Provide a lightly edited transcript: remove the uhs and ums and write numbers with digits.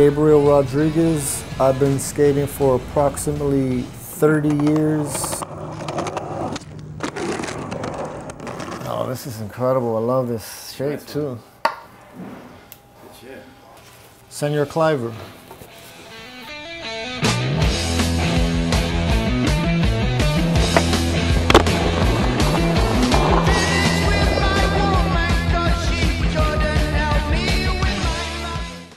Gabriel Rodriguez. I've been skating for approximately 30 years. Oh, this is incredible. I love this shape too. Senor Cliver.